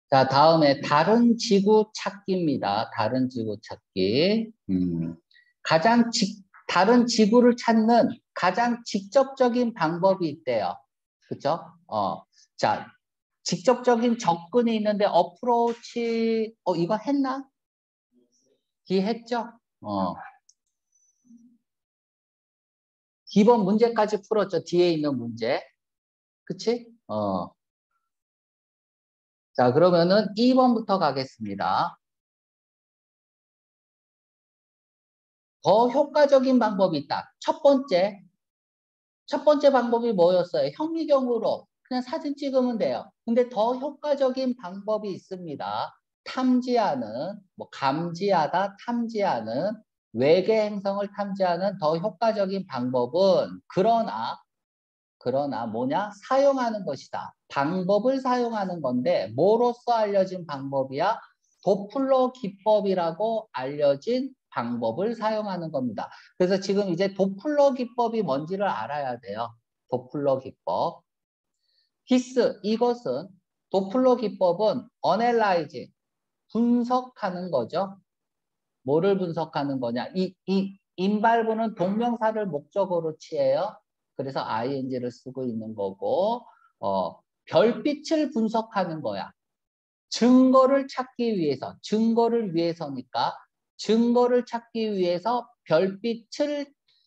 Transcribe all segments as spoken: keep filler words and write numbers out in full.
자, 다음에 다른 지구 찾기입니다. 다른 지구 찾기. 음, 가장 직, 다른 지구를 찾는 가장 직접적인 방법이 있대요. 그쵸? 어, 자, 직접적인 접근이 있는데 어프로치, 어, 이거 했나? 기했죠? 어, 기본 문제까지 풀었죠. 뒤에 있는 문제. 그치? 어, 자, 그러면은 이 번부터 가겠습니다. 더 효과적인 방법이 있다. 첫 번째, 첫 번째 방법이 뭐였어요? 현미경으로 그냥 사진 찍으면 돼요. 근데 더 효과적인 방법이 있습니다. 탐지하는, 뭐 감지하다, 탐지하는, 외계 행성을 탐지하는 더 효과적인 방법은 그러나, 그러나 뭐냐? 사용하는 것이다. 방법을 사용하는 건데 뭐로써 알려진 방법이야? 도플러 기법이라고 알려진 방법을 사용하는 겁니다. 그래서 지금 이제 도플러 기법이 뭔지를 알아야 돼요. 도플러 기법. 히스, 이것은 도플러 기법은 어널라이징, 분석하는 거죠. 뭐를 분석하는 거냐? 이, 이 인발부는 동명사를 목적어로 취해요. 그래서 아이엔지를 쓰고 있는 거고, 어, 별빛을 분석하는 거야. 증거를 찾기 위해서, 증거를 위해서니까 증거를 찾기 위해서 별빛을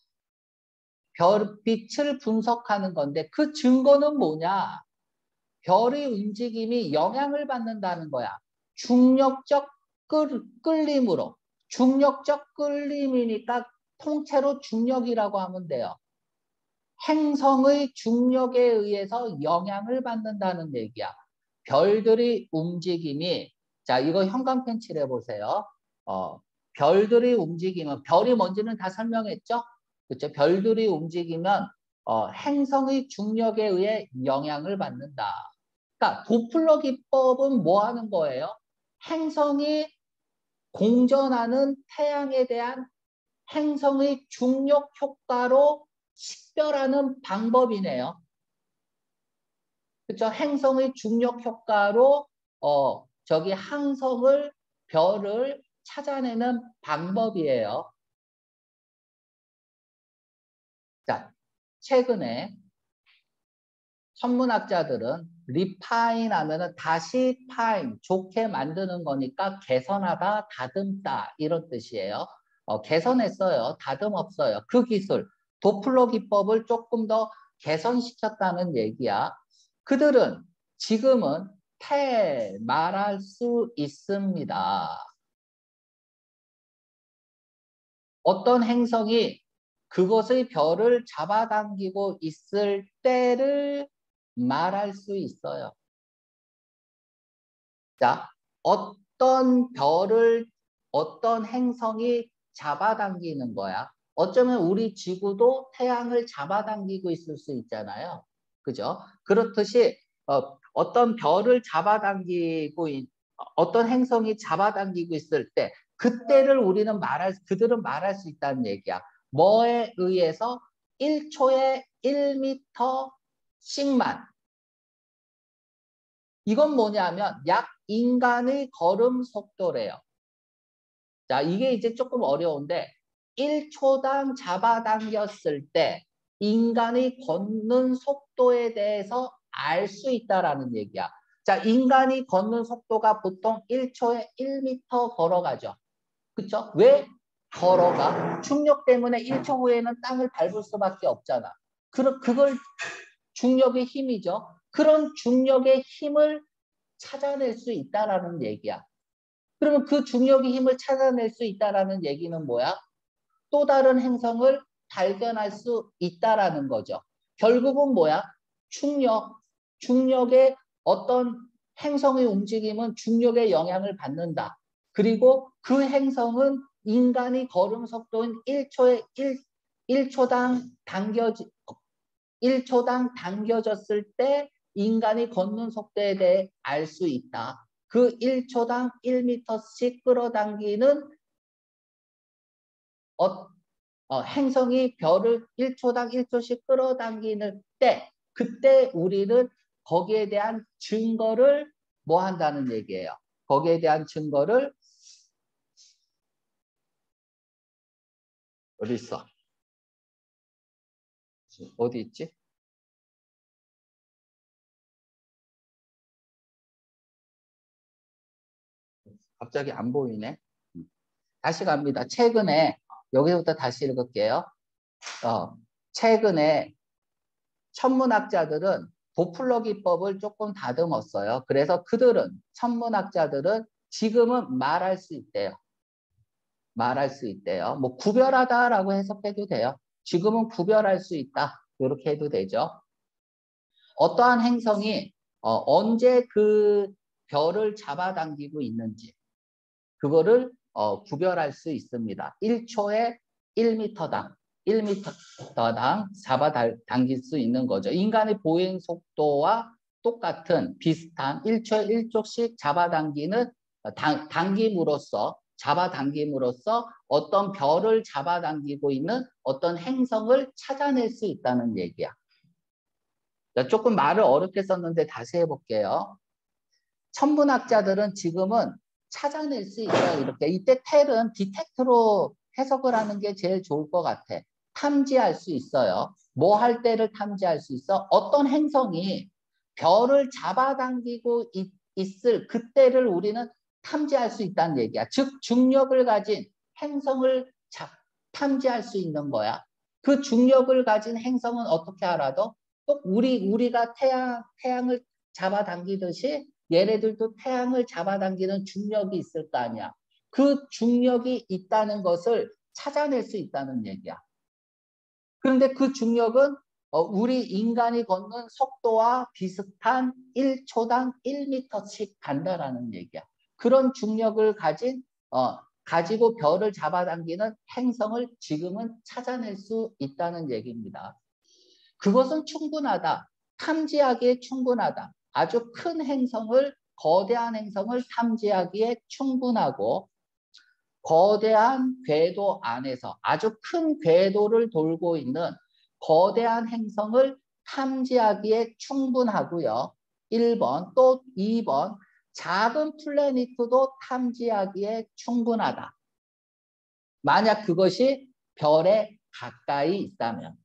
별빛을 분석하는 건데 그 증거는 뭐냐? 별의 움직임이 영향을 받는다는 거야. 중력적 끌, 끌림으로. 중력적 끌림이니까 통째로 중력이라고 하면 돼요. 행성의 중력에 의해서 영향을 받는다는 얘기야. 별들의 움직임이, 자, 이거 형광펜 칠해 보세요. 어, 별들의 움직이면, 별이 뭔지는 다 설명했죠? 그렇죠? 별들이 움직이면 어, 행성의 중력에 의해 영향을 받는다. 그러니까 도플러 기법은 뭐 하는 거예요? 행성이 공전하는 태양에 대한 행성의 중력 효과로 식별하는 방법이네요. 그렇죠? 행성의 중력 효과로 어 저기 항성을 별을 찾아내는 방법이에요. 자, 최근에 천문학자들은 리파인 하면은 다시 파인, 좋게 만드는 거니까 개선하다, 다듬다 이런 뜻이에요. 어, 개선했어요. 다듬었어요. 그 기술, 도플러 기법을 조금 더 개선시켰다는 얘기야. 그들은 지금은 태 말할 수 있습니다. 어떤 행성이 그것의 별을 잡아당기고 있을 때를 말할 수 있어요. 자, 어떤 별을, 어떤 행성이 잡아당기는 거야. 어쩌면 우리 지구도 태양을 잡아당기고 있을 수 있잖아요. 그죠? 그렇듯이 어, 어떤 별을 잡아당기고 있, 어떤 행성이 잡아당기고 있을 때 그때를 우리는 말할, 그들은 말할 수 있다는 얘기야. 뭐에 의해서 일 초에 일 미터씩만. 이건 뭐냐면 약 인간의 걸음 속도래요. 자, 이게 이제 조금 어려운데 일 초당 잡아당겼을 때 인간이 걷는 속도에 대해서 알 수 있다라는 얘기야. 자, 인간이 걷는 속도가 보통 일 초에 일 미터 걸어가죠. 그쵸? 왜 걸어가? 중력 때문에 일 초 후에는 땅을 밟을 수밖에 없잖아. 그, 그걸 중력의 힘이죠. 그런 중력의 힘을 찾아낼 수 있다라는 얘기야. 그러면 그 중력의 힘을 찾아낼 수 있다라는 얘기는 뭐야? 또 다른 행성을 발견할 수 있다라는 거죠. 결국은 뭐야? 중력, 중력의 어떤 행성의 움직임은 중력의 영향을 받는다. 그리고 그 행성은 인간이 걸음 속도인 일 초에 일, 일 초당 당겨지, 일 초당 당겨졌을 때 인간이 걷는 속도에 대해 알 수 있다. 그 일 초당 일 미터씩 끌어당기는 어, 어, 행성이 별을 일 초당 일 초씩 끌어당기는 때 그때 우리는 거기에 대한 증거를 뭐 한다는 얘기예요. 거기에 대한 증거를 어디 있어? 어디 있지? 갑자기 안 보이네. 다시 갑니다. 최근에 여기서부터 다시 읽을게요. 어, 최근에 천문학자들은 도플러 기법을 조금 다듬었어요. 그래서 그들은 천문학자들은 지금은 말할 수 있대요. 말할 수 있대요. 뭐 구별하다라고 해석해도 돼요. 지금은 구별할 수 있다. 이렇게 해도 되죠. 어떠한 행성이 어, 언제 그 별을 잡아당기고 있는지 그거를 어, 구별할 수 있습니다. 일 초에 일 미터당 일 미터당 잡아당길 수 있는 거죠. 인간의 보행 속도와 똑같은 비슷한 일 초에 일 쪽씩 잡아당기는 당, 당김으로써 잡아당김으로써 어떤 별을 잡아당기고 있는 어떤 행성을 찾아낼 수 있다는 얘기야. 조금 말을 어렵게 썼는데 다시 해볼게요. 천문학자들은 지금은 찾아낼 수 있어요. 이렇게 이때 텔은 디텍트로 해석을 하는 게 제일 좋을 것 같아. 탐지할 수 있어요. 뭐 할 때를 탐지할 수 있어? 어떤 행성이 별을 잡아당기고 있, 있을 그때를 우리는 탐지할 수 있다는 얘기야. 즉 중력을 가진 행성을 자, 탐지할 수 있는 거야. 그 중력을 가진 행성은 어떻게 알아도 또 우리 우리가 태양 태양을 잡아당기듯이 얘네들도 태양을 잡아당기는 중력이 있을 거 아니야. 그 중력이 있다는 것을 찾아낼 수 있다는 얘기야. 그런데 그 중력은 어, 우리 인간이 걷는 속도와 비슷한 일 초당 일 미터씩 간다라는 얘기야. 그런 중력을 가진 어, 가지고 별을 잡아당기는 행성을 지금은 찾아낼 수 있다는 얘기입니다. 그것은 충분하다. 탐지하기에 충분하다. 아주 큰 행성을, 거대한 행성을 탐지하기에 충분하고 거대한 궤도 안에서 아주 큰 궤도를 돌고 있는 거대한 행성을 탐지하기에 충분하고요. 일 번, 또 이 번, 작은 플래닛도 탐지하기에 충분하다. 만약 그것이 별에 가까이 있다면.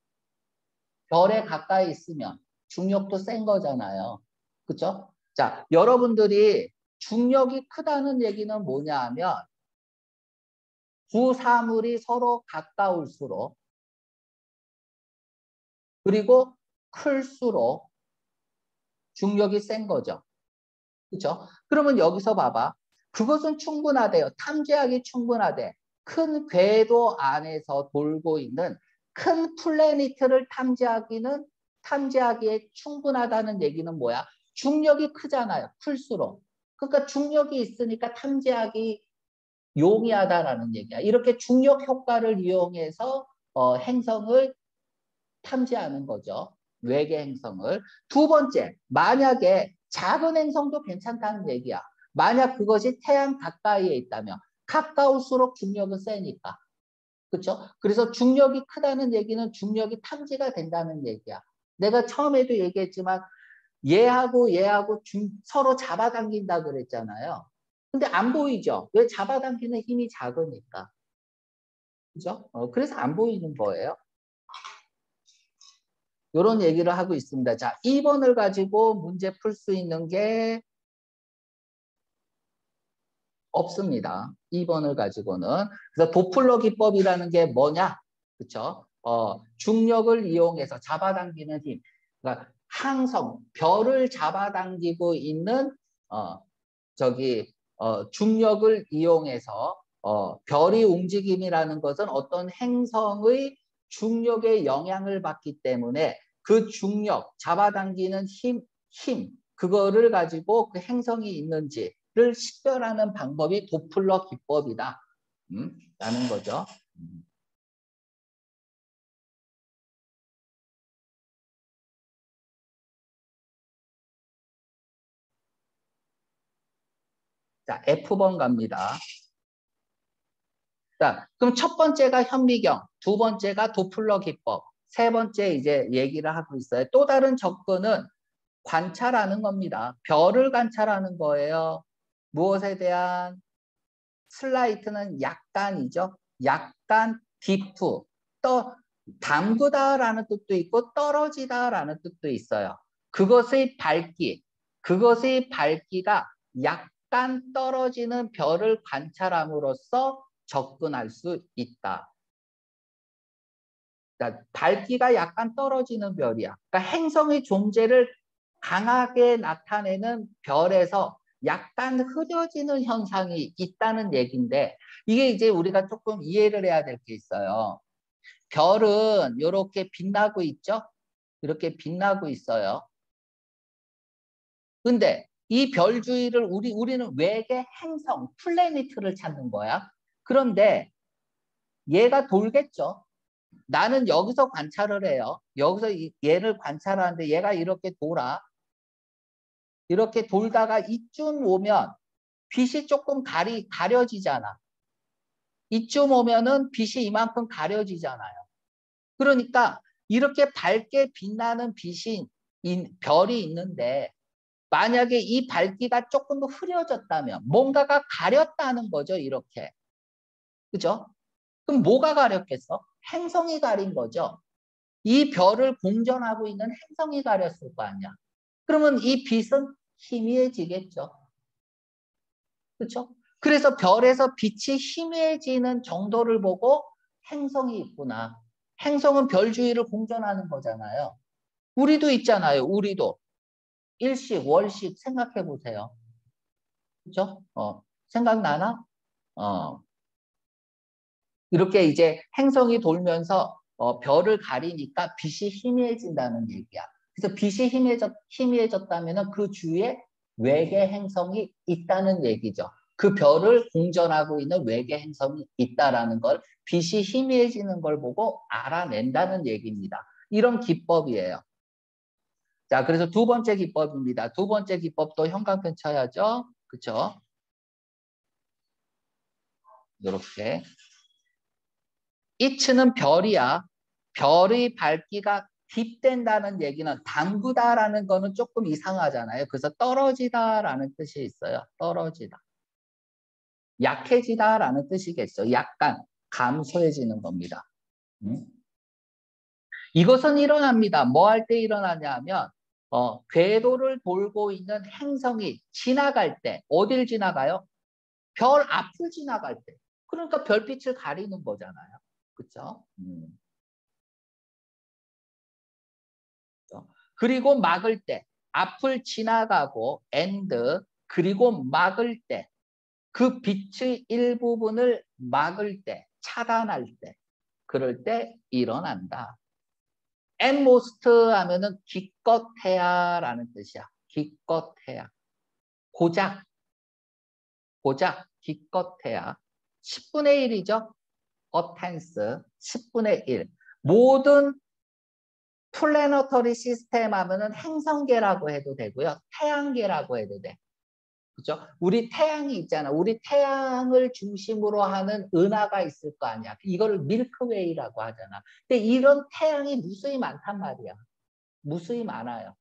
별에 가까이 있으면 중력도 센 거잖아요. 그렇죠? 자, 여러분들이 중력이 크다는 얘기는 뭐냐 하면 두 사물이 서로 가까울수록 그리고 클수록 중력이 센 거죠. 그렇죠? 그러면 여기서 봐봐. 그것은 충분하대요. 탐지하기 충분하대. 큰 궤도 안에서 돌고 있는 큰 플래닛을 탐지하기는 탐지하기에 충분하다는 얘기는 뭐야? 중력이 크잖아요. 클수록. 그러니까 중력이 있으니까 탐지하기 용이하다라는 얘기야. 이렇게 중력 효과를 이용해서 어, 행성을 탐지하는 거죠. 외계 행성을. 두 번째, 만약에 작은 행성도 괜찮다는 얘기야. 만약 그것이 태양 가까이에 있다면 가까울수록 중력은 세니까. 그렇죠? 그래서 중력이 크다는 얘기는 중력이 탐지가 된다는 얘기야. 내가 처음에도 얘기했지만 얘하고 얘하고 중, 서로 잡아당긴다 그랬잖아요. 근데 안 보이죠? 왜? 잡아당기는 힘이 작으니까. 그죠? 어, 그래서 안 보이는 거예요. 이런 얘기를 하고 있습니다. 자, 이 번을 가지고 문제 풀 수 있는 게 없습니다. 이 번을 가지고는. 그래서 도플러 기법이라는 게 뭐냐? 그렇죠? 어, 중력을 이용해서 잡아당기는 힘. 그러니까 항성, 별을 잡아당기고 있는 어, 저기 어, 중력을 이용해서 어, 별이 움직임이라는 것은 어떤 행성의 중력에 영향을 받기 때문에 그 중력, 잡아당기는 힘, 힘 그거를 가지고 그 행성이 있는지를 식별하는 방법이 도플러 기법이다. 음, 라는 거죠. 음. 자, 에프 번 갑니다. 자, 그럼 첫 번째가 현미경, 두 번째가 도플러 기법, 세 번째 이제 얘기를 하고 있어요. 또 다른 접근은 관찰하는 겁니다. 별을 관찰하는 거예요. 무엇에 대한? 슬라이트는 약간이죠. 약간 디프. 떠, 담그다라는 뜻도 있고 떨어지다라는 뜻도 있어요. 그것의 밝기, 그것의 밝기가 약간 떨어지는 별을 관찰함으로써 접근할 수 있다. 그러니까 밝기가 약간 떨어지는 별이야. 그러니까 행성의 존재를 강하게 나타내는 별에서 약간 흐려지는 현상이 있다는 얘기인데 이게 이제 우리가 조금 이해를 해야 될 게 있어요. 별은 이렇게 빛나고 있죠? 이렇게 빛나고 있어요. 근데 이 별 주위를 우리, 우리는 외계 행성, 플래닛을 찾는 거야. 그런데 얘가 돌겠죠? 나는 여기서 관찰을 해요. 여기서 얘를 관찰하는데 얘가 이렇게 돌아. 이렇게 돌다가 이쯤 오면 빛이 조금 가리, 가려지잖아. 이쯤 오면은 빛이 이만큼 가려지잖아요. 그러니까 이렇게 밝게 빛나는 빛이 인, 별이 있는데 만약에 이 밝기가 조금 더 흐려졌다면 뭔가가 가렸다는 거죠. 이렇게. 그죠? 그럼 뭐가 가렸겠어? 행성이 가린 거죠. 이 별을 공전하고 있는 행성이 가렸을 거 아니야. 그러면 이 빛은 희미해지겠죠. 그렇죠? 그래서 별에서 빛이 희미해지는 정도를 보고 행성이 있구나. 행성은 별 주위를 공전하는 거잖아요. 우리도 있잖아요. 우리도. 일식, 월식 생각해 보세요. 그렇죠? 어, 생각나나? 어, 이렇게 이제 행성이 돌면서 어, 별을 가리니까 빛이 희미해진다는 얘기야. 그래서 빛이 희미해졌, 희미해졌다면 그 주위에 외계 행성이 있다는 얘기죠. 그 별을 공전하고 있는 외계 행성이 있다라는 걸 빛이 희미해지는 걸 보고 알아낸다는 얘기입니다. 이런 기법이에요. 자, 그래서 두 번째 기법입니다. 두 번째 기법도 형광펜 쳐야죠. 그렇죠? 이렇게. 이츠는 별이야. 별의 밝기가 딥된다는 얘기는 담그다라는 거는 조금 이상하잖아요. 그래서 떨어지다라는 뜻이 있어요. 떨어지다. 약해지다라는 뜻이겠죠. 약간 감소해지는 겁니다. 음? 이것은 일어납니다. 뭐 할 때 일어나냐면 어, 궤도를 돌고 있는 행성이 지나갈 때 어딜 지나가요? 별 앞을 지나갈 때. 그러니까 별빛을 가리는 거잖아요. 그렇죠? 음. 그리고 막을 때, 앞을 지나가고 and 그리고 막을 때, 그 빛의 일부분을 막을 때, 차단할 때, 그럴 때 일어난다. at most 하면은 기껏해야라는 뜻이야. 기껏해야. 고작, 고작, 기껏해야. 십분의 일이죠. 어텐스, 십분의 일. 모든 플래너터리 시스템 하면은 행성계라고 해도 되고요. 태양계라고 해도 돼. 그죠? 우리 태양이 있잖아. 우리 태양을 중심으로 하는 은하가 있을 거 아니야. 이거를 밀크웨이라고 하잖아. 근데 이런 태양이 무수히 많단 말이야. 무수히 많아요.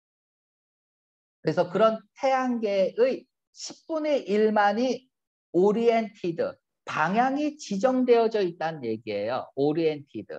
그래서 그런 태양계의 십분의 일만이 오리엔티드, 방향이 지정되어져 있다는 얘기예요. 오리엔티드.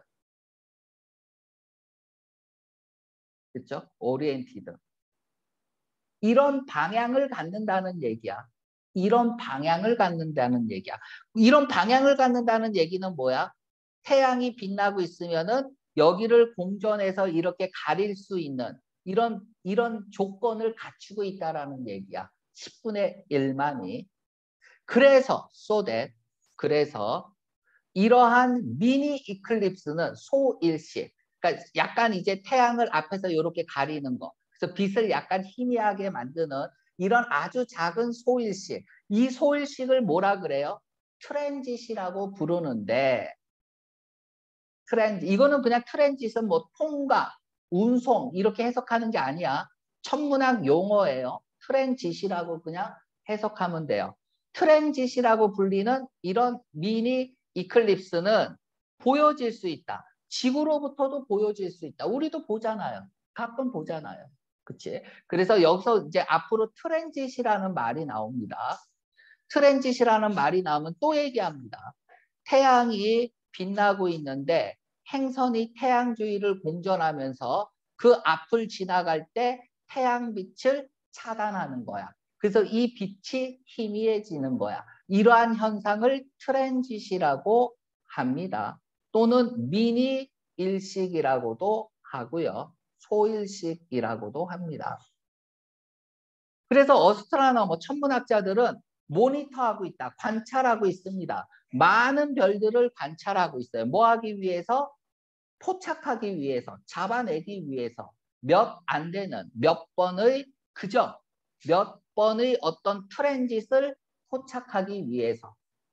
그렇죠? 오리엔티드. 이런 방향을 갖는다는 얘기야. 이런 방향을 갖는다는 얘기야. 이런 방향을 갖는다는 얘기는 뭐야? 태양이 빛나고 있으면은 여기를 공전해서 이렇게 가릴 수 있는 이런 이런 조건을 갖추고 있다라는 얘기야. 십분의 일만이. 그래서 so that 그래서 이러한 미니 이클립스는 소일시. 그러니까 약간 이제 태양을 앞에서 이렇게 가리는 거. 그래서 빛을 약간 희미하게 만드는 이런 아주 작은 소일식. 이 소일식을 뭐라 그래요? 트랜짓이라고 부르는데 트랜짓. 이거는 그냥 트랜짓은 뭐 통과, 운송 이렇게 해석하는 게 아니야. 천문학 용어예요. 트랜짓이라고 그냥 해석하면 돼요. 트랜짓이라고 불리는 이런 미니 이클립스는 보여질 수 있다. 지구로부터도 보여질 수 있다. 우리도 보잖아요. 가끔 보잖아요. 그치? 그래서 여기서 이제 앞으로 트랜짓이라는 말이 나옵니다. 트랜짓이라는 말이 나오면 또 얘기합니다. 태양이 빛나고 있는데 행선이 태양 주위를 공전하면서 그 앞을 지나갈 때 태양빛을 차단하는 거야. 그래서 이 빛이 희미해지는 거야. 이러한 현상을 트랜짓이라고 합니다. 또는 미니 일식이라고도 하고요. 소일식이라고도 합니다. 그래서 어스트로노머 천문학자들은 모니터하고 있다. 관찰하고 있습니다. 많은 별들을 관찰하고 있어요. 뭐 하기 위해서? 포착하기 위해서, 잡아내기 위해서 몇 안 되는 몇 번의 그저 몇 번의 어떤 트랜짓을 포착하기 위해서.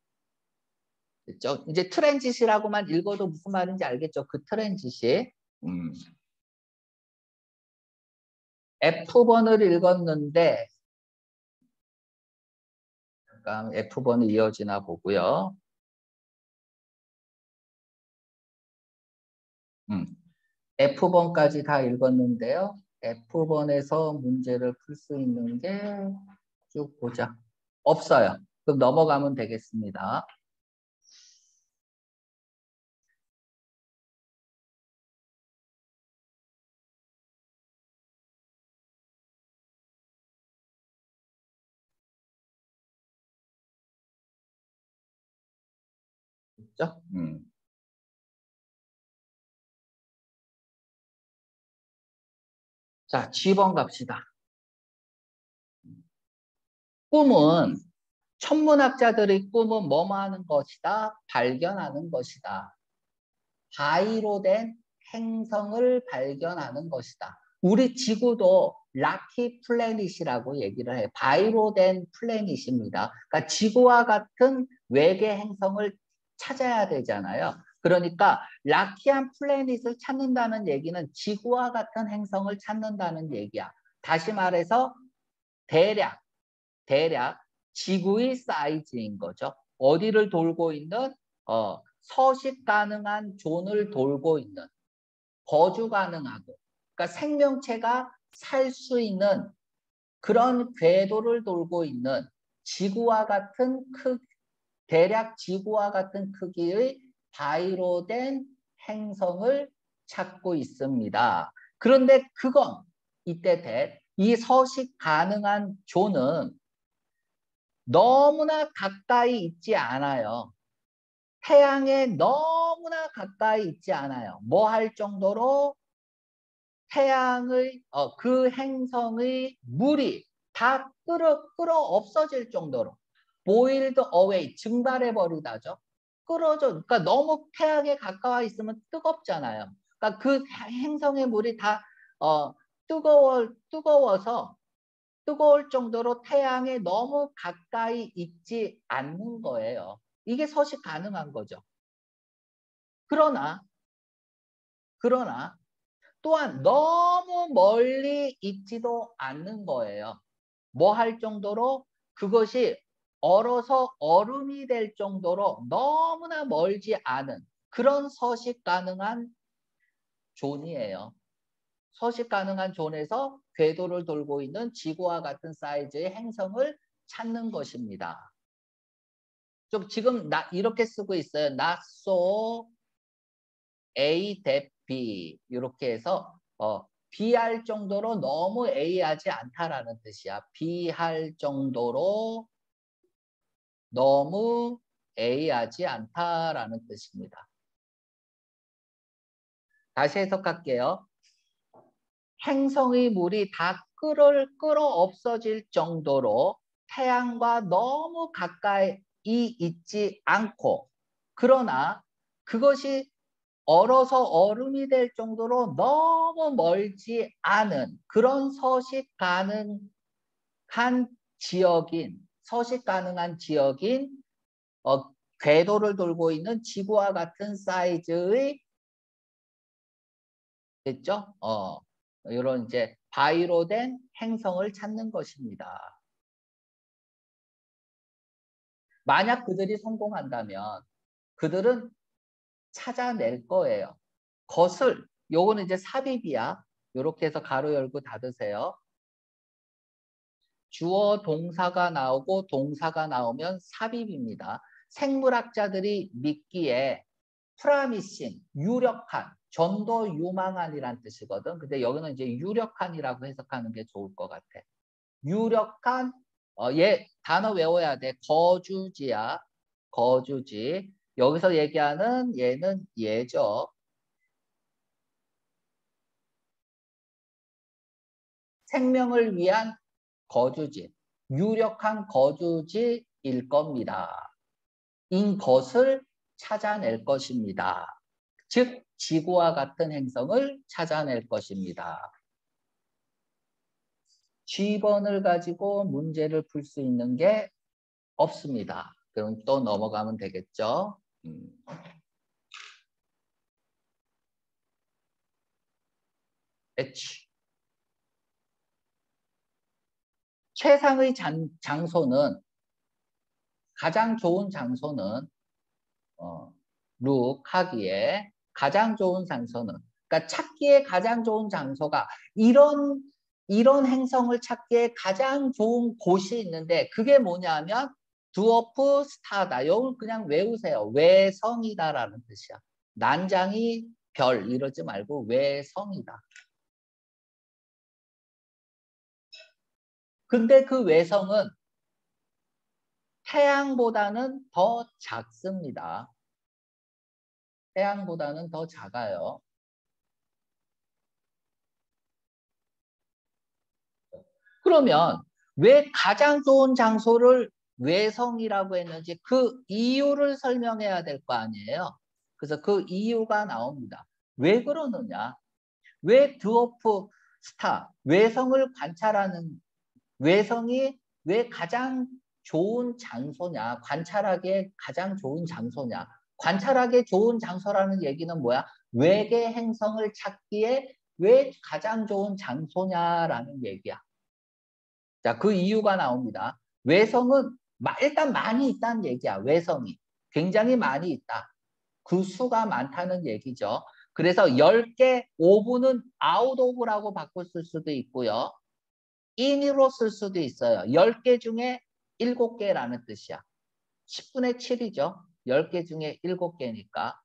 그렇죠? 이제 트랜짓이라고만 읽어도 무슨 말인지 알겠죠? 그 트랜짓이. 음. F번을 읽었는데 잠깐 F번이 이어지나 보고요. 음. F번까지 다 읽었는데요. F번에서 문제를 풀 수 있는 게 쭉 보자. 없어요. 그럼 넘어가면 되겠습니다. 그렇죠? 음. 자, G번 갑시다. 꿈은 천문학자들의 꿈은 뭐뭐 하는 것이다? 발견하는 것이다. 바위로 된 행성을 발견하는 것이다. 우리 지구도 라키 플래닛이라고 얘기를 해요. 바위로 된 플래닛입니다. 그러니까 지구와 같은 외계 행성을 찾아야 되잖아요. 그러니까 라키한 플래닛을 찾는다는 얘기는 지구와 같은 행성을 찾는다는 얘기야. 다시 말해서 대략 대략 지구의 사이즈인 거죠. 어디를 돌고 있는 어, 서식 가능한 존을 돌고 있는 거주 가능하고 그러니까 생명체가 살 수 있는 그런 궤도를 돌고 있는 지구와 같은 크 대략 지구와 같은 크기의 바위로 된 행성을 찾고 있습니다. 그런데 그건 이때 대, 이 서식 가능한 존은 너무나 가까이 있지 않아요. 태양에 너무나 가까이 있지 않아요. 뭐 할 정도로 태양의 어, 그 행성의 물이 다 끌어 끌어 없어질 정도로 boiled away 증발해 버리다죠. 끌어져. 그러니까 너무 태양에 가까워 있으면 뜨겁잖아요. 그러니까 그 행성의 물이 다 어, 뜨거워 뜨거워서 뜨거울 정도로 태양에 너무 가까이 있지 않는 거예요. 이게 서식 가능한 거죠. 그러나 그러나 또한 너무 멀리 있지도 않는 거예요. 뭐 할 정도로 그것이 얼어서 얼음이 될 정도로 너무나 멀지 않은 그런 서식 가능한 존이에요. 서식 가능한 존에서 궤도를 돌고 있는 지구와 같은 사이즈의 행성을 찾는 것입니다. 좀 지금 나 이렇게 쓰고 있어요. not so A that B 이렇게 해서 어, B 할 정도로 너무 A 하지 않다라는 뜻이야. B 할 정도로 너무 A 하지 않다라는 뜻입니다. 다시 해석할게요. 행성의 물이 다 끌어, 끌어 없어질 정도로 태양과 너무 가까이 있지 않고 그러나 그것이 얼어서 얼음이 될 정도로 너무 멀지 않은 그런 서식 가능한 지역인 서식 가능한 지역인 어, 궤도를 돌고 있는 지구와 같은 사이즈의 됐죠? 어, 이런 이제 바위로 된 행성을 찾는 것입니다. 만약 그들이 성공한다면 그들은 찾아낼 거예요. 것을 요거는 이제 삽입이야. 이렇게 해서 가로 열고 닫으세요. 주어 동사가 나오고 동사가 나오면 삽입입니다. 생물학자들이 믿기에 프라미싱, 유력한, 좀 더 유망한이란 뜻이거든. 근데 여기는 이제 유력한이라고 해석하는 게 좋을 것 같아. 유력한, 어, 얘 단어 외워야 돼. 거주지야. 거주지. 여기서 얘기하는 얘는 얘죠. 생명을 위한 거주지. 유력한 거주지일 겁니다. 인 것을 찾아낼 것입니다. 즉 지구와 같은 행성을 찾아낼 것입니다. 지 번을 가지고 문제를 풀 수 있는 게 없습니다. 그럼 또 넘어가면 되겠죠. 음. H. 최상의 장, 장소는 가장 좋은 장소는 어, 룩 하기에 가장 좋은 장소는 그러니까 찾기에 가장 좋은 장소가 이런 이런 행성을 찾기에 가장 좋은 곳이 있는데 그게 뭐냐면 두어프 스타다. 이걸 그냥 외우세요. 외성이다라는 뜻이야. 난장이 별 이러지 말고 외성이다. 근데 그 외성은 태양보다는 더 작습니다. 태양보다는 더 작아요. 그러면 왜 가장 좋은 장소를 외성이라고 했는지 그 이유를 설명해야 될 거 아니에요. 그래서 그 이유가 나옵니다. 왜 그러느냐? 왜 드워프 스타, 외성을 관찰하는 외성이 왜 가장 좋은 장소냐? 관찰하기에 가장 좋은 장소냐? 관찰하기에 좋은 장소라는 얘기는 뭐야? 외계 행성을 찾기에 왜 가장 좋은 장소냐라는 얘기야. 자, 그 이유가 나옵니다. 외성은 일단 많이 있다는 얘기야. 외성이. 굉장히 많이 있다. 그 수가 많다는 얘기죠. 그래서 열 개, 오 분은 out of라고 바꿀 수도 있고요. in으로 쓸 수도 있어요. 열 개 중에 일곱 개라는 뜻이야. 십분의 칠이죠. 열 개 중에 일곱 개니까.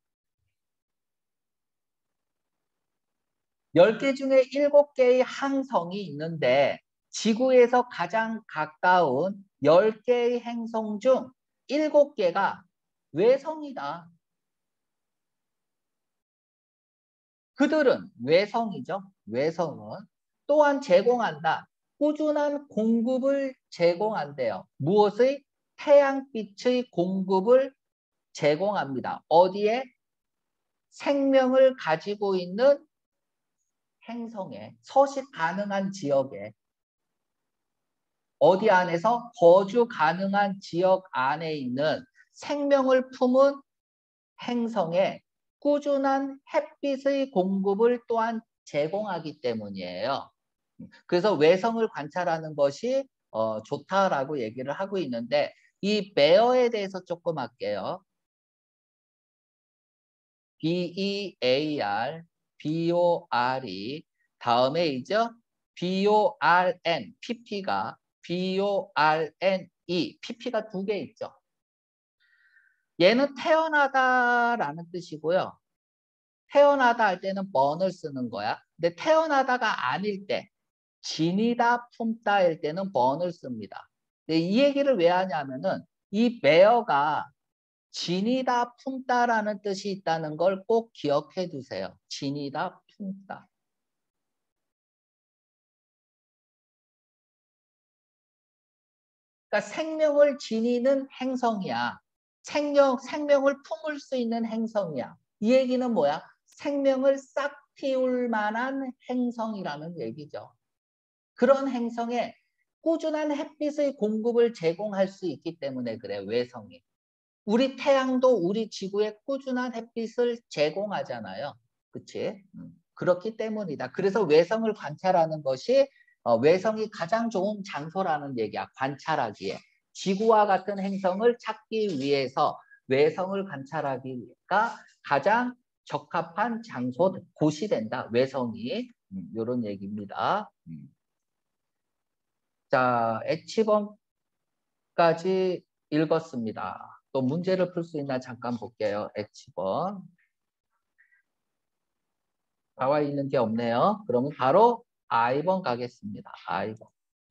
열 개 중에 일곱 개의 항성이 있는데 지구에서 가장 가까운 열 개의 행성 중 일곱 개가 외성이다. 그들은 외성이죠. 외성은 또한 제공한다. 꾸준한 공급을 제공한대요. 무엇의? 태양빛의 공급을 제공합니다. 어디에? 생명을 가지고 있는 행성에, 서식 가능한 지역에, 어디 안에서 거주 가능한 지역 안에 있는 생명을 품은 행성에 꾸준한 햇빛의 공급을 또한 제공하기 때문이에요. 그래서 외성을 관찰하는 것이 어, 좋다라고 얘기를 하고 있는데 이 베어에 대해서 조금 할게요. B E A R, B O R E 다음에 이제 B O R N, P P가 B O R N E, P P가 두 개 있죠. 얘는 태어나다라는 뜻이고요. 태어나다 할 때는 born을 쓰는 거야. 근데 태어나다가 아닐 때, 지니다 품다일 때는 born을 씁니다. 근데 이 얘기를 왜 하냐면은 이 bear가 지니다 품다라는 뜻이 있다는 걸 꼭 기억해 두세요. 지니다 품다. 그러니까 생명을 지니는 행성이야. 생명, 생명을 품을 수 있는 행성이야. 이 얘기는 뭐야? 생명을 싹 틔울 만한 행성이라는 얘기죠. 그런 행성에 꾸준한 햇빛의 공급을 제공할 수 있기 때문에 그래, 외성이. 우리 태양도 우리 지구에 꾸준한 햇빛을 제공하잖아요. 그치? 음, 그렇기 때문이다. 그래서 외성을 관찰하는 것이 어, 외성이 가장 좋은 장소라는 얘기야. 관찰하기에. 지구와 같은 행성을 찾기 위해서 외성을 관찰하기가 가장 적합한 장소, 곳이 된다. 외성이. 음, 이런 얘기입니다. 음. 자, H번까지 읽었습니다. 또 문제를 풀 수 있나 잠깐 볼게요. H번. 나와 있는 게 없네요. 그러면 바로 I번 가겠습니다. I번.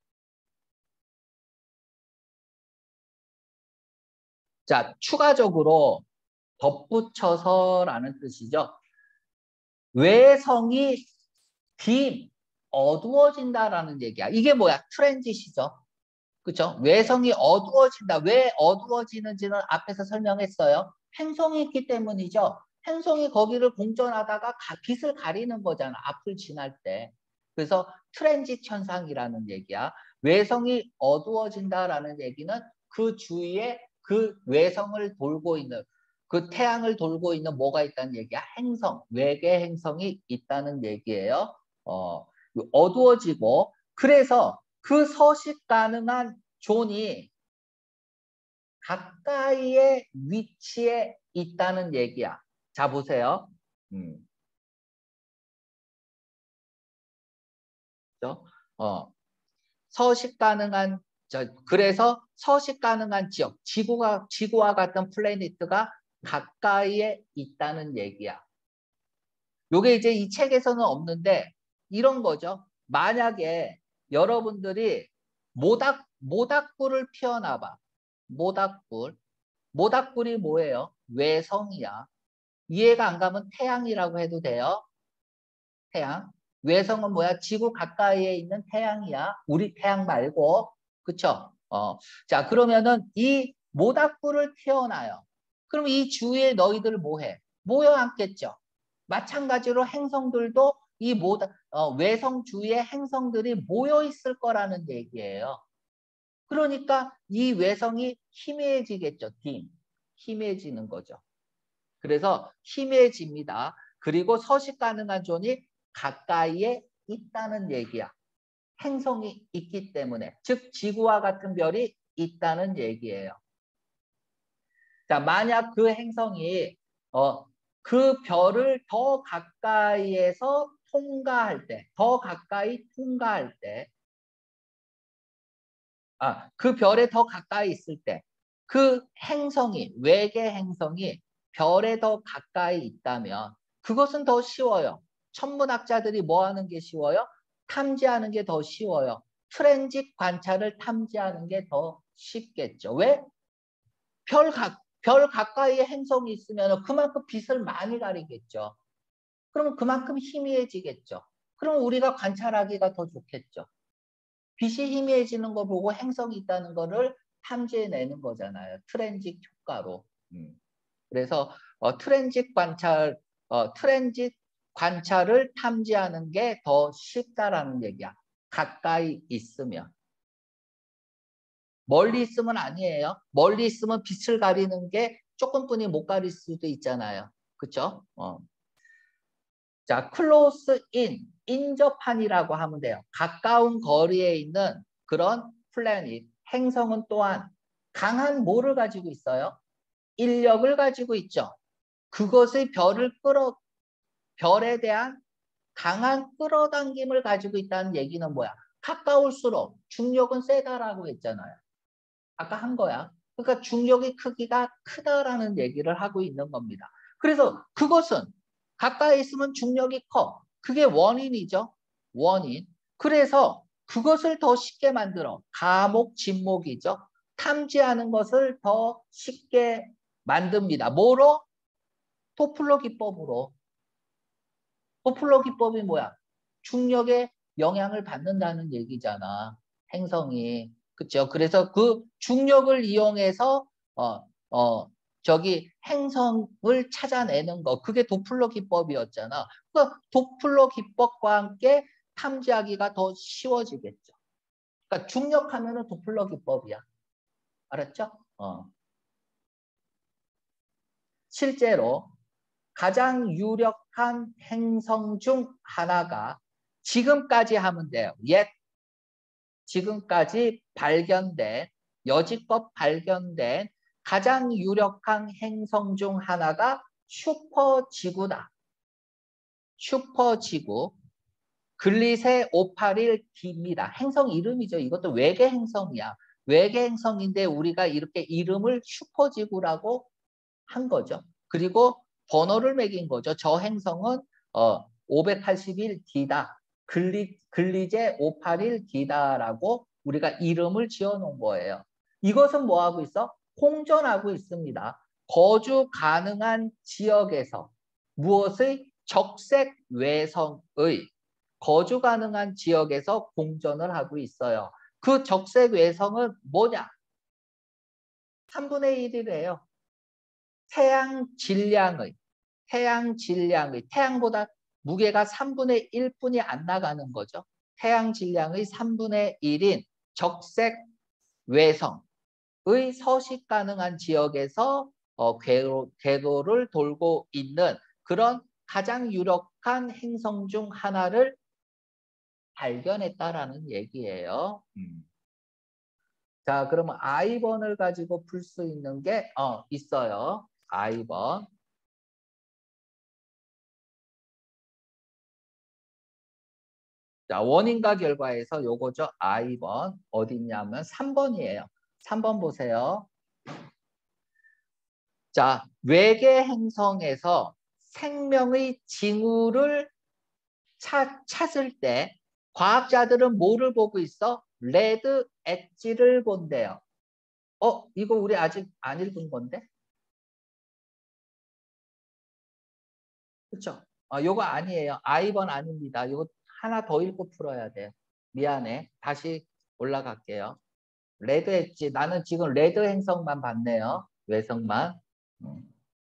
자, 추가적으로 덧붙여서라는 뜻이죠. 외성이 dim, 어두워진다라는 얘기야. 이게 뭐야? 트랜짓이죠. 그렇죠? 외성이 어두워진다. 왜 어두워지는지는 앞에서 설명했어요. 행성이 있기 때문이죠. 행성이 거기를 공전하다가 가, 빛을 가리는 거잖아. 앞을 지날 때. 그래서 트랜짓 현상이라는 얘기야. 외성이 어두워진다라는 얘기는 그 주위에 그 외성을 돌고 있는 그 태양을 돌고 있는 뭐가 있다는 얘기야? 행성, 외계 행성이 있다는 얘기예요. 어, 어두워지고 그래서 그 서식 가능한 존이 가까이의 위치에 있다는 얘기야. 자, 보세요. 음, 그렇죠? 어, 서식 가능한, 저, 그래서 서식 가능한 지역, 지구가, 지구와 같은 플래닛가 가까이에 있다는 얘기야. 요게 이제 이 책에서는 없는데 이런 거죠. 만약에 여러분들이 모닥, 모닥불을 피워놔봐. 모닥불. 모닥불이 뭐예요? 외성이야. 이해가 안 가면 태양이라고 해도 돼요. 태양. 외성은 뭐야? 지구 가까이에 있는 태양이야. 우리 태양 말고. 그쵸? 어. 자, 그러면은 이 모닥불을 피워놔요. 그럼 이 주위에 너희들 뭐 해? 모여 앉겠죠? 마찬가지로 행성들도 이 모닥, 어, 외성 주위에 행성들이 모여 있을 거라는 얘기예요. 그러니까 이 외성이 희미해지겠죠. dim. 희미해지는 거죠. 그래서 희미해집니다. 그리고 서식 가능한 존이 가까이에 있다는 얘기야. 행성이 있기 때문에. 즉 지구와 같은 별이 있다는 얘기예요. 자, 만약 그 행성이 어, 그 별을 더 가까이에서 통과할 때, 더 가까이 통과할 때, 아, 그 별에 더 가까이 있을 때, 그 행성이, 외계 행성이 별에 더 가까이 있다면 그것은 더 쉬워요. 천문학자들이 뭐 하는 게 쉬워요? 탐지하는 게 더 쉬워요. 트랜짓 관찰을 탐지하는 게 더 쉽겠죠. 왜? 별, 가, 별 가까이에 행성이 있으면 그만큼 빛을 많이 가리겠죠. 그러면 그만큼 희미해지겠죠. 그럼 우리가 관찰하기가 더 좋겠죠. 빛이 희미해지는 거 보고 행성이 있다는 거를 탐지해내는 거잖아요. 트랜짓 효과로. 음. 그래서 어, 트랜짓 관찰, 어, 트랜짓 관찰을 탐지하는 게 더 쉽다라는 얘기야. 가까이 있으면. 멀리 있으면 아니에요. 멀리 있으면 빛을 가리는 게 조금뿐이 못 가릴 수도 있잖아요. 그렇죠? 어. 자, close in, 인접한이라고 하면 돼요. 가까운 거리에 있는 그런 플래닛, 행성은 또한 강한 뭐를 가지고 있어요? 인력을 가지고 있죠. 그것의 별을 끌어, 별에 대한 강한 끌어당김을 가지고 있다는 얘기는 뭐야? 가까울수록 중력은 세다라고 했잖아요. 아까 한 거야. 그러니까 중력의 크기가 크다라는 얘기를 하고 있는 겁니다. 그래서 그것은 가까이 있으면 중력이 커. 그게 원인이죠. 원인. 그래서 그것을 더 쉽게 만들어. 가목, 진목이죠. 탐지하는 것을 더 쉽게 만듭니다. 뭐로? 토플러 기법으로. 토플러 기법이 뭐야? 중력의 영향을 받는다는 얘기잖아. 행성이. 그렇죠? 그래서 그 중력을 이용해서 어, 어, 저기 행성을 찾아내는 거. 그게 도플러 기법이었잖아. 그러니까 도플러 기법과 함께 탐지하기가 더 쉬워지겠죠. 그러니까 중력하면은 도플러 기법이야. 알았죠? 어. 실제로 가장 유력한 행성 중 하나가 지금까지 하면 돼요. 옛 지금까지 발견된 여지껏 발견된 가장 유력한 행성 중 하나가 슈퍼지구다. 슈퍼지구. 글리세 오팔일 D입니다. 행성 이름이죠. 이것도 외계 행성이야. 외계 행성인데 우리가 이렇게 이름을 슈퍼지구라고 한 거죠. 그리고 번호를 매긴 거죠. 저 행성은 어, 오백팔십일 D다. 글리, 글리제 오팔일 D다라고 우리가 이름을 지어놓은 거예요. 이것은 뭐하고 있어? 공전하고 있습니다. 거주 가능한 지역에서 무엇의 적색 외성의 거주 가능한 지역에서 공전을 하고 있어요. 그 적색 외성은 뭐냐? 삼분의 일이래요. 태양 질량의, 태양 질량의, 태양보다 무게가 삼분의 일뿐이 안 나가는 거죠. 태양 질량의 삼분의 일인 적색 외성의 서식 가능한 지역에서 어, 궤도, 궤도를 돌고 있는 그런 가장 유력한 행성 중 하나를 발견했다라는 얘기예요. 음. 자, 그러면 아이 번을 가지고 풀 수 있는 게 어, 있어요. 아이 번. 자, 원인과 결과에서 요거죠. 아이 번. 어디 있냐면 삼 번이에요. 삼 번 보세요. 자, 외계 행성에서 생명의 징후를 찾, 찾을 때 과학자들은 뭐를 보고 있어? 레드 엣지를 본대요. 어, 이거 우리 아직 안 읽은 건데? 그렇죠? 어, 요거 아니에요. 아이 번 아닙니다. 요거 하나 더 읽고 풀어야 돼요. 미안해. 다시 올라갈게요. 레드 엣지. 나는 지금 레드 행성만 봤네요. 외성만. 음.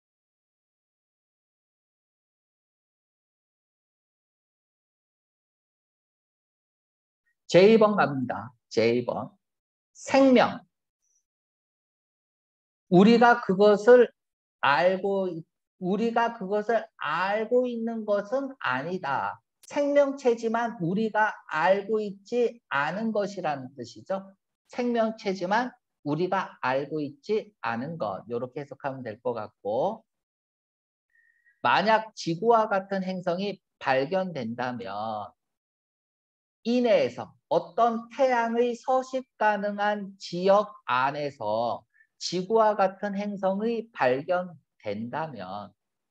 제이 번 갑니다. 제이 번. 생명. 우리가 그것을 알고, 우리가 그것을 알고 있는 것은 아니다. 생명체지만 우리가 알고 있지 않은 것이라는 뜻이죠. 생명체지만 우리가 알고 있지 않은 것. 이렇게 해석하면 될 것 같고. 만약 지구와 같은 행성이 발견된다면 이내에서 어떤 태양의 서식 가능한 지역 안에서 지구와 같은 행성이 발견된다면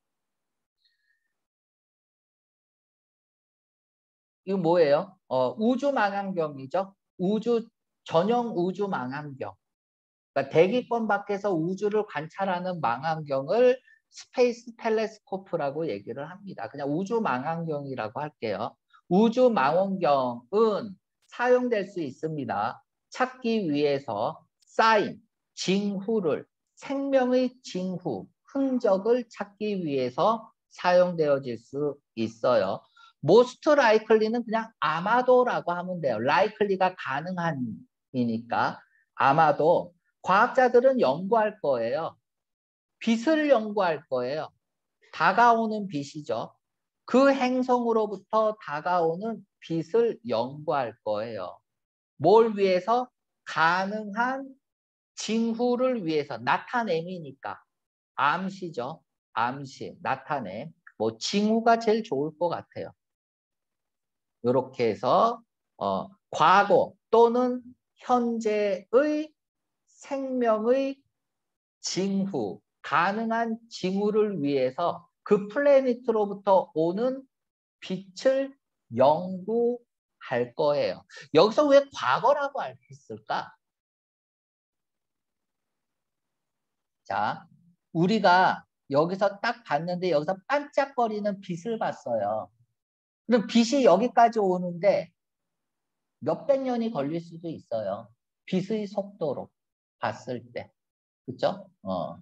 이거 뭐예요? 어, 우주 망원경이죠. 우주 전용 우주 망원경. 그러니까 대기권 밖에서 우주를 관찰하는 망원경을 스페이스 텔레스코프라고 얘기를 합니다. 그냥 우주 망원경이라고 할게요. 우주 망원경은 사용될 수 있습니다. 찾기 위해서 사인, 징후를, 생명의 징후, 흔적을 찾기 위해서 사용되어질 수 있어요. most likely는 그냥 아마도라고 하면 돼요. likely가 가능한이니까 아마도 과학자들은 연구할 거예요. 빛을 연구할 거예요. 다가오는 빛이죠. 그 행성으로부터 다가오는 빛을 연구할 거예요. 뭘 위해서? 가능한 징후를 위해서. 나타냄이니까. 암시죠. 암시, 나타냄. 뭐 징후가 제일 좋을 것 같아요. 이렇게 해서 어, 과거 또는 현재의 생명의 징후, 가능한 징후를 위해서 그 플래닛으로부터 오는 빛을 연구할 거예요. 여기서 왜 과거라고 했을까? 자, 우리가 여기서 딱 봤는데 여기서 반짝거리는 빛을 봤어요. 그럼 빛이 여기까지 오는데 몇백 년이 걸릴 수도 있어요. 빛의 속도로 봤을 때. 그쵸? 어.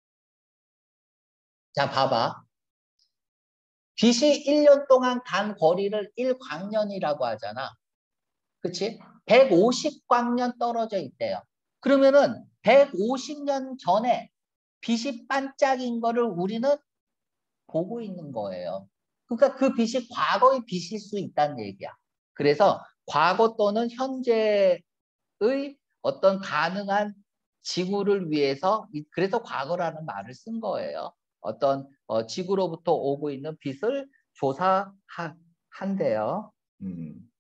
자, 봐봐. 빛이 일 년 동안 간 거리를 일 광년이라고 하잖아. 그치? 백오십 광년 떨어져 있대요. 그러면은 백오십 년 전에 빛이 반짝인 거를 우리는 보고 있는 거예요. 그러니까 그 빛이 과거의 빛일 수 있다는 얘기야. 그래서 과거 또는 현재의 어떤 가능한 지구를 위해서 그래서 과거라는 말을 쓴 거예요. 어떤 어, 지구로부터 오고 있는 빛을 조사한대요. 음.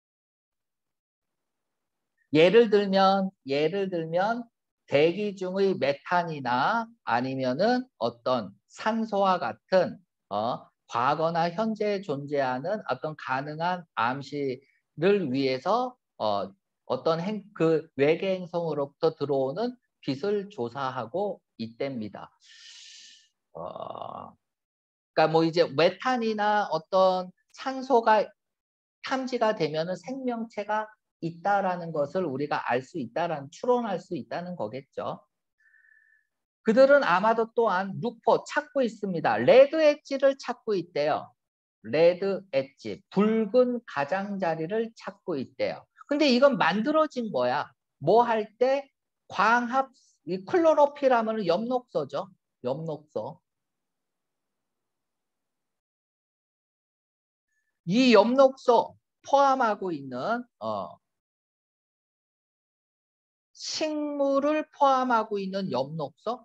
예를 들면 예를 들면 대기 중의 메탄이나 아니면은 어떤 산소와 같은 어, 과거나 현재에 존재하는 어떤 가능한 암시를 위해서 어, 어떤 행, 그 외계 행성으로부터 들어오는 빛을 조사하고 있답니다. 어, 그러니까 뭐 이제 메탄이나 어떤 산소가 탐지가 되면은 생명체가 있다라는 것을 우리가 알 수 있다라는 추론할 수 있다는 거겠죠. 그들은 아마도 또한 루포 찾고 있습니다. 레드 엣지를 찾고 있대요. 레드 엣지, 붉은 가장자리를 찾고 있대요. 근데 이건 만들어진 거야. 뭐 할 때 광합, 이 클로로필 하면 엽록소죠. 엽록소. 이 엽록소 포함하고 있는 어, 식물을 포함하고 있는 엽록소?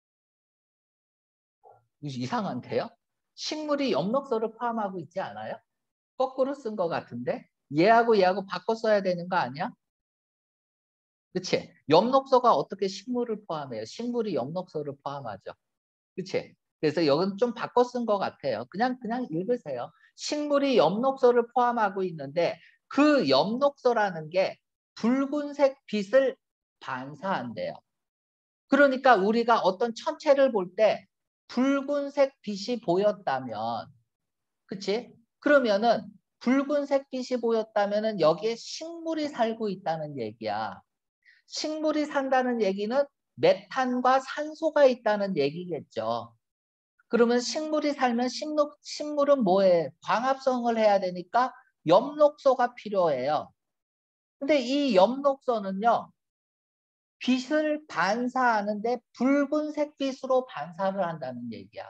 이상한데요? 식물이 엽록소를 포함하고 있지 않아요? 거꾸로 쓴 것 같은데? 얘하고 얘하고 바꿔 써야 되는 거 아니야? 그치? 엽록소가 어떻게 식물을 포함해요? 식물이 엽록소를 포함하죠. 그치? 그래서 여기는 좀 바꿔 쓴 것 같아요. 그냥 그냥 읽으세요. 식물이 엽록소를 포함하고 있는데 그 엽록소라는 게 붉은색 빛을 반사한대요. 그러니까 우리가 어떤 천체를 볼 때 붉은색 빛이 보였다면, 그치? 그러면은 붉은색 빛이 보였다면은 여기에 식물이 살고 있다는 얘기야. 식물이 산다는 얘기는 메탄과 산소가 있다는 얘기겠죠. 그러면 식물이 살면 식록, 식물은 뭐해? 광합성을 해야 되니까 엽록소가 필요해요. 근데 이 엽록소는요, 빛을 반사하는데 붉은색 빛으로 반사를 한다는 얘기야.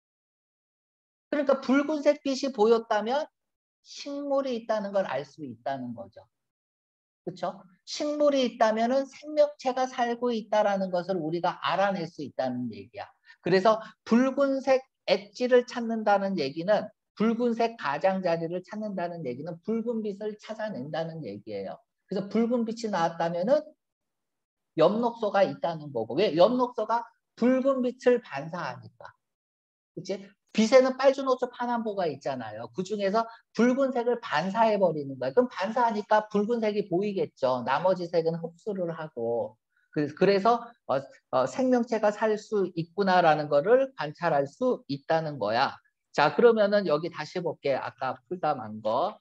그러니까 붉은색 빛이 보였다면 식물이 있다는 걸 알 수 있다는 거죠. 그렇죠? 식물이 있다면 생명체가 살고 있다는 것을 우리가 알아낼 수 있다는 얘기야. 그래서 붉은색 엣지를 찾는다는 얘기는 붉은색 가장자리를 찾는다는 얘기는 붉은 빛을 찾아낸다는 얘기예요. 그래서 붉은 빛이 나왔다면 엽록소가 있다는 거고. 왜? 엽록소가 붉은 빛을 반사하니까. 그치? 빛에는 빨주노초 파남보가 있잖아요. 그 중에서 붉은색을 반사해버리는 거야. 그럼 반사하니까 붉은색이 보이겠죠. 나머지 색은 흡수를 하고. 그래서 어, 어, 생명체가 살 수 있구나라는 거를 관찰할 수 있다는 거야. 자, 그러면은 여기 다시 볼게. 아까 풀다 만 거.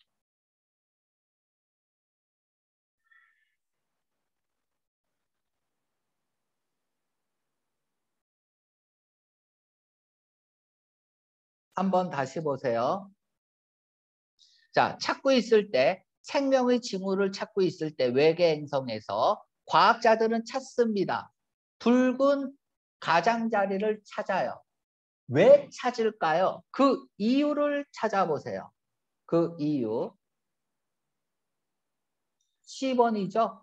한번 다시 보세요. 자, 찾고 있을 때 생명의 징후를 찾고 있을 때 외계 행성에서 과학자들은 찾습니다. 붉은 가장자리를 찾아요. 왜 찾을까요? 그 이유를 찾아보세요. 그 이유. 십 번이죠.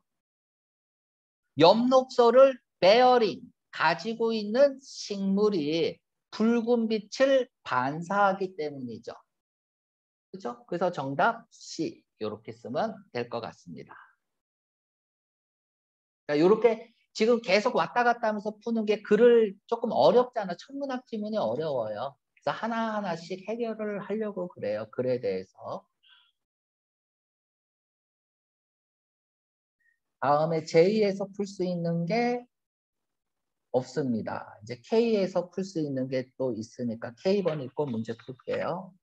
엽록소를 베어링, 가지고 있는 식물이 붉은 빛을 반사하기 때문이죠. 그렇죠? 그래서 정답 C 이렇게 쓰면 될 것 같습니다. 이렇게 지금 계속 왔다 갔다 하면서 푸는 게 글을 조금 어렵잖아. 천문학 지문이 어려워요. 그래서 하나하나씩 해결을 하려고 그래요. 글에 대해서. 다음에 제이에서 풀 수 있는 게 없습니다. 이제 케이에서 풀 수 있는 게 또 있으니까 케이 번 읽고 문제 풀게요.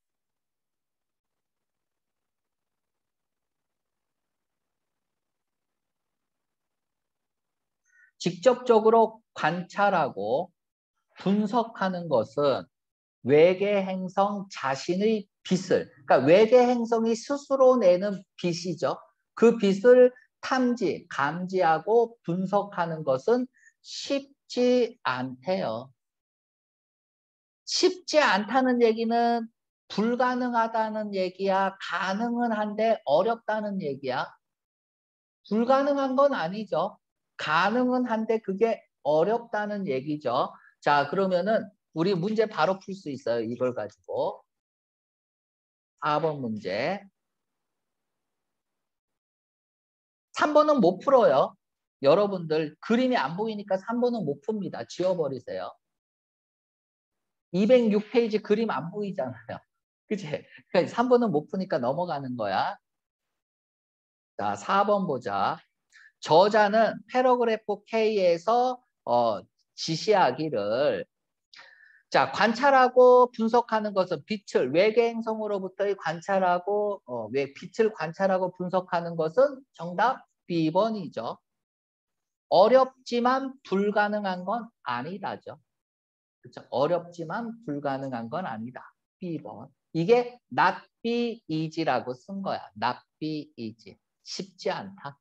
직접적으로 관찰하고 분석하는 것은 외계 행성 자신의 빛을, 그러니까 외계 행성이 스스로 내는 빛이죠. 그 빛을 탐지, 감지하고 분석하는 것은 쉽지 않대요. 쉽지 않다는 얘기는 불가능하다는 얘기야, 가능은 한데 어렵다는 얘기야. 불가능한 건 아니죠. 가능은 한데 그게 어렵다는 얘기죠. 자, 그러면은 우리 문제 바로 풀 수 있어요. 이걸 가지고. 사 번 문제. 삼 번은 못 풀어요. 여러분들 그림이 안 보이니까 삼 번은 못 풉니다. 지워버리세요. 이백육 페이지 그림 안 보이잖아요. 그치? 그러니까 삼 번은 못 푸니까 넘어가는 거야. 자, 사 번 보자. 저자는 패러그래프 K에서 어, 지시하기를 자, 관찰하고 분석하는 것은 빛을 외계 행성으로부터의 관찰하고 어, 왜 빛을 관찰하고 분석하는 것은 정답 비 번이죠. 어렵지만 불가능한 건 아니다죠. 그렇죠? 어렵지만 불가능한 건 아니다. 비 번. 이게 not be easy라고 쓴 거야. not be easy. 쉽지 않다.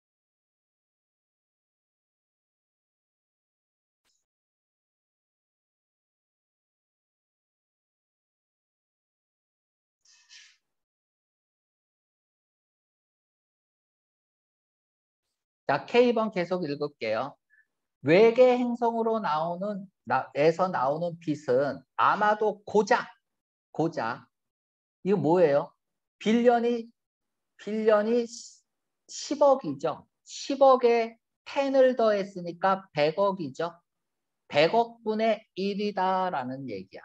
자, 케이 번 계속 읽을게요. 외계 행성으로 나오는 나, 에서 나오는 빛은 아마도 고작 고작 이거 뭐예요? 빌런이 빌런이 십억이죠. 십억에 십을 더했으니까 백억이죠. 백억분의 일이다라는 얘기야.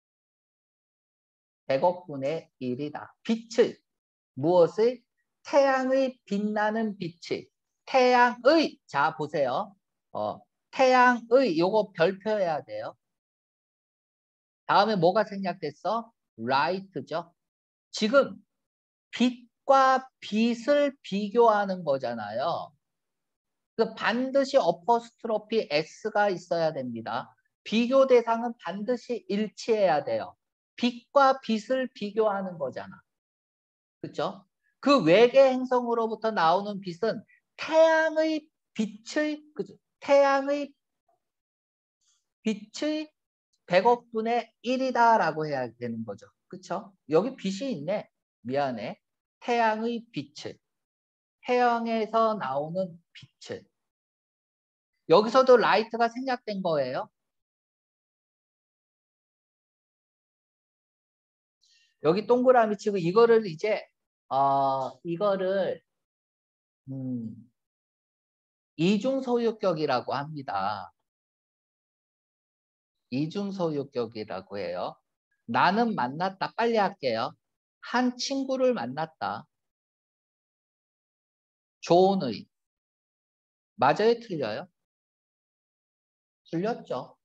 백억분의 일이다. 빛을 무엇을? 태양의 빛나는 빛이 태양의 자 보세요. 어, 태양의 요거 별표해야 돼요. 다음에 뭐가 생략됐어? light죠. 지금 빛과 빛을 비교하는 거잖아요. 그래서 반드시 어퍼스트로피 S가 있어야 됩니다. 비교 대상은 반드시 일치해야 돼요. 빛과 빛을 비교하는 거잖아. 그렇죠? 그 외계 행성으로부터 나오는 빛은 태양의 빛의 그죠? 태양의 빛의 백억분의 일이다라고 해야 되는 거죠. 그렇죠? 여기 빛이 있네. 미안해. 태양의 빛을. 태양에서 나오는 빛을. 여기서도 라이트가 생략된 거예요. 여기 동그라미 치고 이거를 이제 어 이거를 음, 이중 소유격이라고 합니다. 이중 소유격이라고 해요. 나는 만났다. 빨리 할게요. 한 친구를 만났다. 존의. 맞아요? 틀려요? 틀렸죠.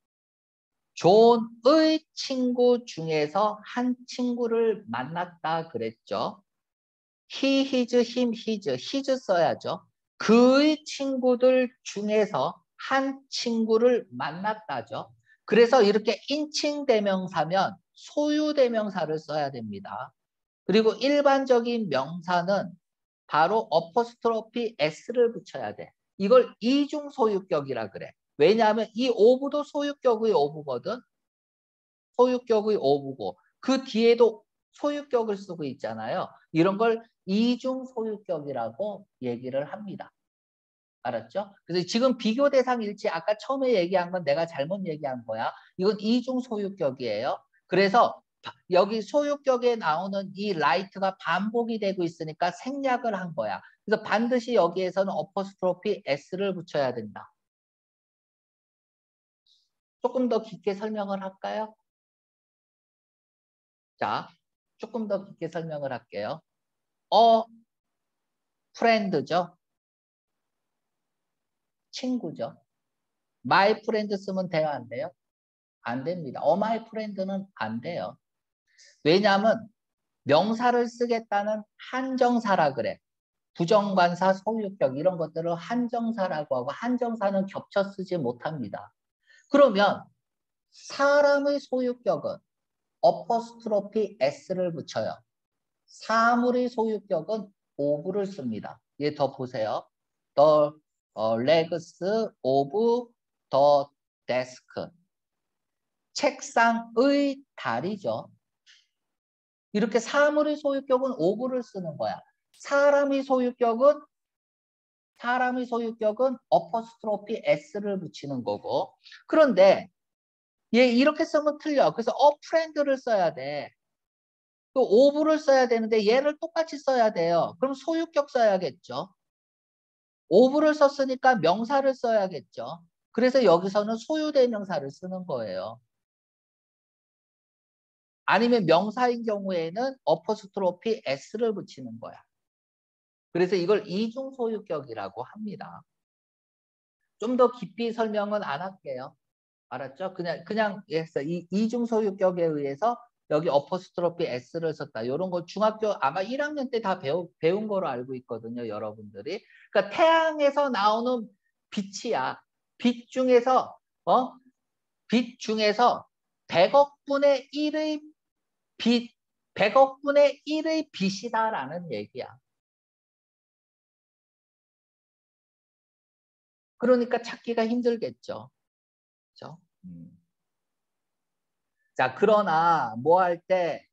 존의 친구 중에서 한 친구를 만났다 그랬죠. he, his, him, his, his 써야죠. 그의 친구들 중에서 한 친구를 만났다죠. 그래서 이렇게 인칭대명사면 소유대명사를 써야 됩니다. 그리고 일반적인 명사는 바로 어퍼스트로피 S를 붙여야 돼. 이걸 이중 소유격이라 그래. 왜냐하면 이 오브도 소유격의 오브거든. 소유격의 오브고 그 뒤에도 소유격을 쓰고 있잖아요. 이런 걸 이중 소유격이라고 얘기를 합니다. 알았죠? 그래서 지금 비교 대상 일치 아까 처음에 얘기한 건 내가 잘못 얘기한 거야. 이건 이중 소유격이에요. 그래서 여기 소유격에 나오는 이 라이트가 반복이 되고 있으니까 생략을 한 거야. 그래서 반드시 여기에서는 어퍼스트로피 S를 붙여야 된다. 조금 더 깊게 설명을 할까요? 자, 조금 더 깊게 설명을 할게요. 어, 프렌드죠. 친구죠. my friend 쓰면 돼요, 안 돼요? 안 됩니다. 어, my friend는 안 돼요. 왜냐하면 명사를 쓰겠다는 한정사라 그래. 부정관사, 소유격 이런 것들을 한정사라고 하고 한정사는 겹쳐 쓰지 못합니다. 그러면 사람의 소유격은 어퍼스트로피 S를 붙여요. 사물의 소유격은 of를 씁니다. 얘 더 보세요. The legs of the desk. 책상의 다리죠. 이렇게 사물의 소유격은 of를 쓰는 거야. 사람의 소유격은 사람의 소유격은 어퍼스트로피 S를 붙이는 거고. 그런데 얘 이렇게 쓰면 틀려. 그래서 어 프렌드를 써야 돼. 또 of를 써야 되는데 얘를 똑같이 써야 돼요. 그럼 소유격 써야겠죠. of를 썼으니까 명사를 써야겠죠. 그래서 여기서는 소유대명사를 쓰는 거예요. 아니면 명사인 경우에는 어퍼스트로피 s를 붙이는 거야. 그래서 이걸 이중소유격이라고 합니다. 좀 더 깊이 설명은 안 할게요. 알았죠? 그냥 그냥 했어. 이 이중소유격에 의해서 여기 어퍼스트로피 s를 썼다. 이런 거 중학교 아마 일 학년 때 다 배우, 배운 거로 알고 있거든요. 여러분들이. 그러니까 태양에서 나오는 빛이야. 빛 중에서 어? 빛 중에서 백억 분의 일의 빛, 백억 분의 일의 빛이다라는 얘기야. 그러니까 찾기가 힘들겠죠. 그렇죠? 음. 자, 그러나 뭐 할 때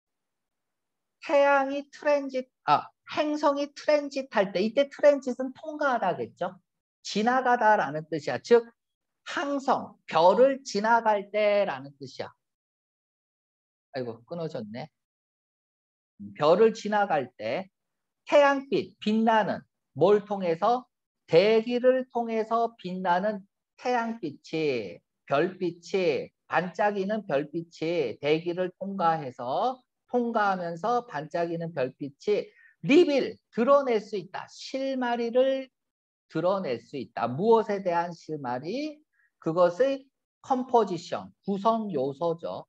태양이 트랜짓, 아, 행성이 트랜짓 할 때, 이때 트랜짓은 통과하다겠죠? 지나가다라는 뜻이야. 즉, 항성, 별을 지나갈 때라는 뜻이야. 아이고, 끊어졌네. 별을 지나갈 때 태양빛, 빛나는, 뭘 통해서? 대기를 통해서 빛나는 태양빛이, 별빛이, 반짝이는 별빛이 대기를 통과해서 통과하면서 반짝이는 별빛이 리빌, 드러낼 수 있다. 실마리를 드러낼 수 있다. 무엇에 대한 실마리? 그것의 컴포지션, 구성 요소죠.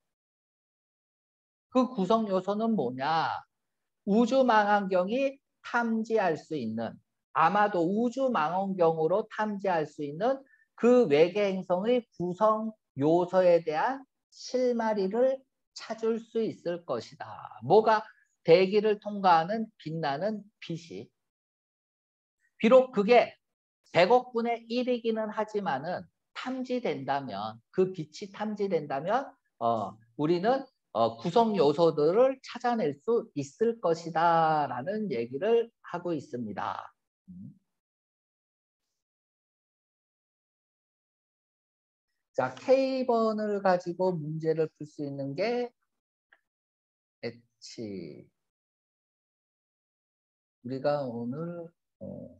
그 구성 요소는 뭐냐? 우주망원경이 탐지할 수 있는, 아마도 우주망원경으로 탐지할 수 있는 그 외계 행성의 구성 요소에 대한 실마리를 찾을 수 있을 것이다. 뭐가? 대기를 통과하는 빛나는 빛이. 비록 그게 백억 분의 일이기는 하지만은 탐지된다면, 그 빛이 탐지된다면 어, 우리는 어, 구성 요소들을 찾아낼 수 있을 것이다 라는 얘기를 하고 있습니다. 자, K번을 가지고 문제를 풀 수 있는 게 H. 우리가 오늘 어,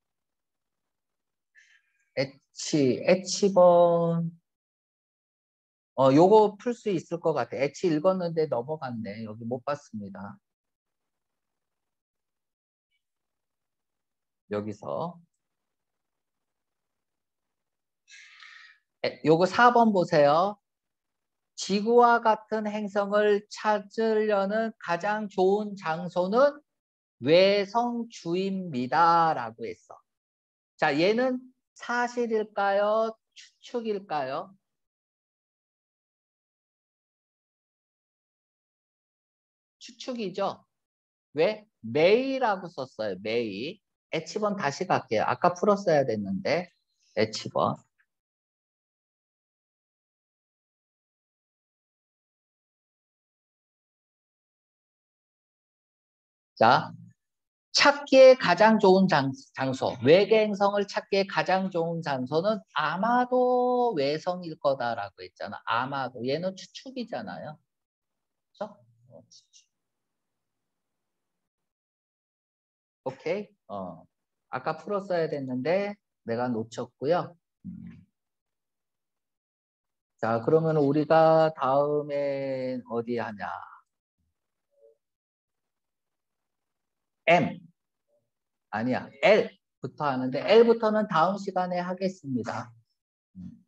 H, H번 어, 요거 풀 수 있을 것 같아. H 읽었는데 넘어갔네. 여기 못 봤습니다. 여기서. 에, 요거 사 번 보세요. 지구와 같은 행성을 찾으려는 가장 좋은 장소는 외성주입니다. 라고 했어. 자, 얘는 사실일까요? 추측일까요? 추측이죠. 왜? 메이라고 썼어요. 메이. H번 다시 갈게요. 아까 풀었어야 됐는데. H번. 자, 찾기에 가장 좋은 장, 장소, 외계 행성을 찾기에 가장 좋은 장소는 아마도 외성일 거다라고 했잖아. 아마도. 얘는 추측이잖아요. 그렇죠? 어, 추측. 오케이? 어. 아까 풀었어야 됐는데 내가 놓쳤고요. 음. 자, 그러면 우리가 다음에 어디 하냐? M. 아니야. L부터 하는데 L부터는 다음 시간에 하겠습니다. 음.